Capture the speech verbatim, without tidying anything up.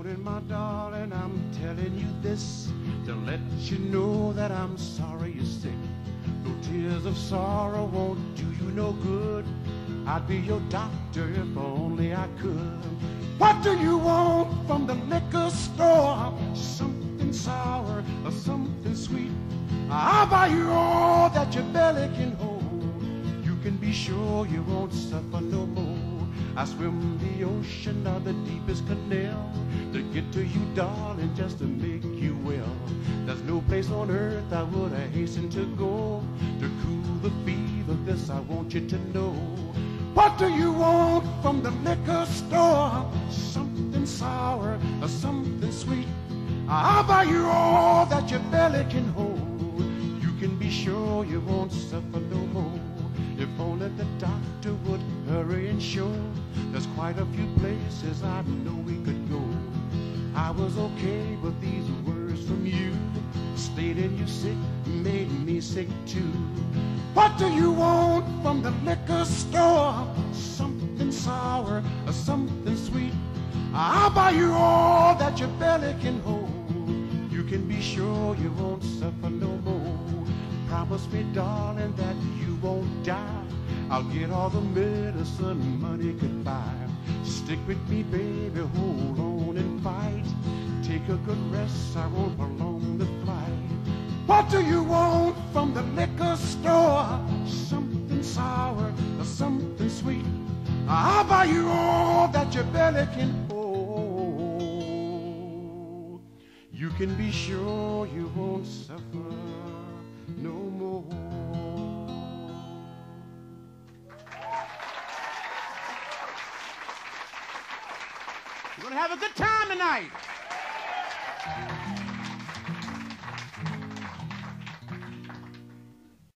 Darling, my darling, I'm telling you this to let you know that I'm sorry you're sick. No tears of sorrow won't do you no good. I'd be your doctor if only I could. What do you want from the liquor store? Something sour or something sweet? I'll buy you all that your belly can hold. You can be sure you won't suffer no more. I swim the ocean or the deepest canal to get to you, darling, just to make you well. There's no place on earth I would have hastened to go to cool the fever. This I want you to know. What do you want from the liquor store? Something sour or something sweet? I'll buy you all that your belly can hold. You can be sure you won't suffer no more. If only the doctor would hurry and show there's quite a few places I know we could go. I was okay, but these words from you, stating you sick, made me sick too. What do you want from the liquor store? Something sour or something sweet? I'll buy you all that your belly can hold. You can be sure you won't suffer no more. Promise me, darling, that you won't die. I'll get all the medicine money could buy. Stick with me, baby, hold on and fight. Take a good rest, I won't prolong the flight. What do you want from the liquor store? Something sour or something sweet? I'll buy you all that your belly can hold. You can be sure you won't suffer no more. We're gonna have a good time tonight.